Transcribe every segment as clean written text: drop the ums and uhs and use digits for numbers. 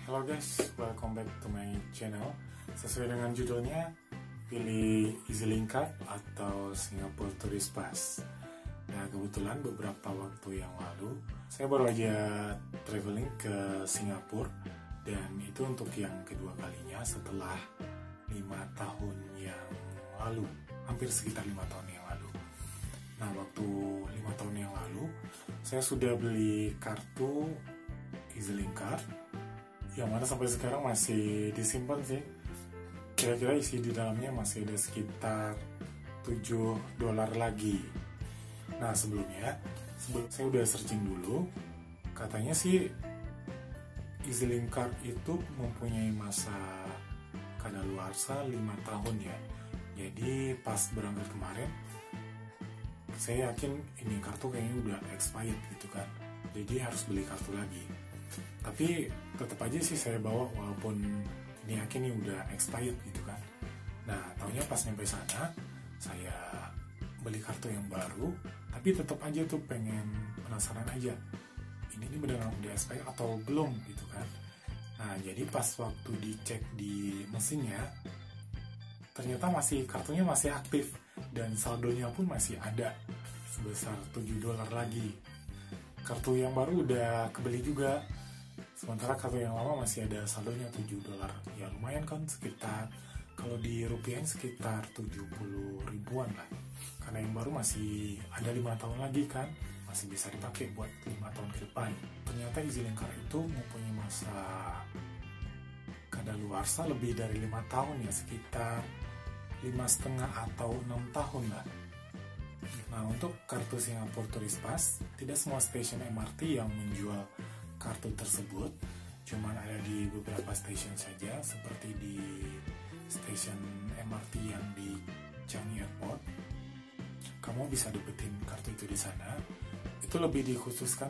Halo guys, welcome back to my channel. Sesuai dengan judulnya, pilih EasyLink Card atau Singapore Tourist Pass. Nah, kebetulan beberapa waktu yang lalu saya baru aja traveling ke Singapura, dan itu untuk yang kedua kalinya setelah 5 tahun yang lalu, hampir sekitar 5 tahun yang lalu. Nah, waktu 5 tahun yang lalu saya sudah beli kartu EasyLink Card yang mana sampai sekarang masih disimpan sih. Kira-kira isi di dalamnya masih ada sekitar $7 lagi. Nah, sebelum saya udah searching dulu, katanya sih EasyLink Card itu mempunyai masa kadaluarsa 5 tahun ya. Jadi pas berangkat kemarin, saya yakin ini kartu kayaknya udah expired gitu kan. Jadi harus beli kartu lagi. Tapi tetap aja sih saya bawa walaupun ini yakin ini udah expired gitu kan. Nah, taunya pas nyampe sana saya beli kartu yang baru, tapi tetap aja tuh pengen penasaran aja. Ini beneran udah expired atau belum gitu kan. Nah, jadi pas waktu dicek di mesinnya, ternyata kartunya masih aktif dan saldonya pun masih ada sebesar $7 lagi. Kartu yang baru udah kebeli juga. Sementara kartu yang lama masih ada saldonya $7. Ya lumayan kan, sekitar kalau di rupiah sekitar 70 ribuan lah. Karena yang baru masih ada 5 tahun lagi kan, masih bisa dipakai buat 5 tahun ke depan. Ternyata EasyLink Card itu mempunyai masa kadaluarsa lebih dari 5 tahun ya, sekitar 5,5 atau 6 tahun lah. Nah, untuk kartu Singapore Tourist Pass, tidak semua stasiun MRT yang menjual kartu tersebut, cuman ada di beberapa stasiun saja, seperti di stasiun MRT yang di Changi Airport. Kamu bisa dapetin kartu itu di sana. Itu lebih dikhususkan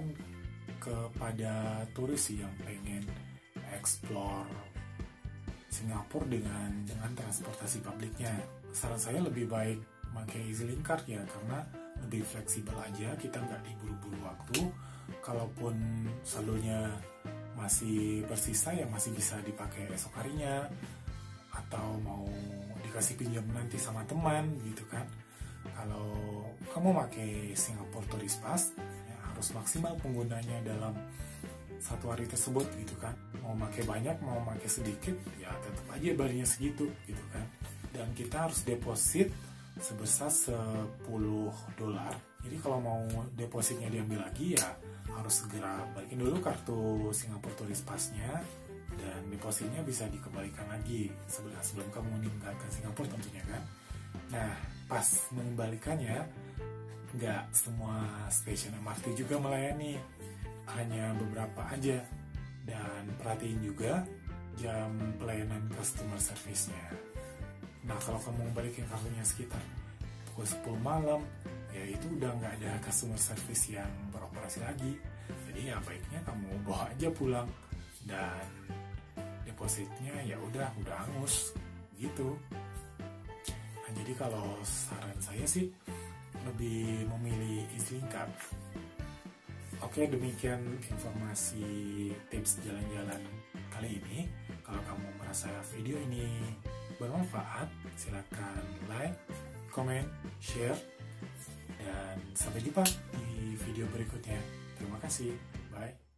kepada turis yang pengen explore Singapura dengan transportasi publiknya. Saran saya lebih baik pakai EasyLink Card ya, karena lebih fleksibel aja, kita nggak diburu-buru waktu. Kalaupun saldonya masih bersisa ya masih bisa dipakai esok harinya, atau mau dikasih pinjam nanti sama teman gitu kan. Kalau kamu pakai Singapore Tourist Pass ya harus maksimal penggunanya dalam satu hari tersebut gitu kan. Mau pakai banyak mau pakai sedikit ya tetap aja bayarnya segitu gitu kan. Dan kita harus deposit sebesar $10. Jadi kalau mau depositnya diambil lagi ya harus segera balikin dulu kartu Singapore Tourist Pass-nya, dan depositnya bisa dikembalikan lagi sebelum kamu meninggalkan Singapura tentunya kan. Nah, pas mengembalikannya nggak semua stasiun MRT juga melayani, hanya beberapa aja. Dan perhatiin juga jam pelayanan customer service-nya. Nah, kalau kamu balikin kartunya sekitar pukul 10 malam, ya itu udah nggak ada customer service yang beroperasi lagi. Jadi ya baiknya kamu bawa aja pulang, dan depositnya ya udah hangus gitu. Nah, jadi kalau saran saya sih lebih memilih EasyLink Card. Oke, demikian informasi tips jalan-jalan kali ini. Kalau kamu merasa video ini bermanfaat, silakan like, comment, share, dan sampai jumpa di video berikutnya. Terima kasih. Bye.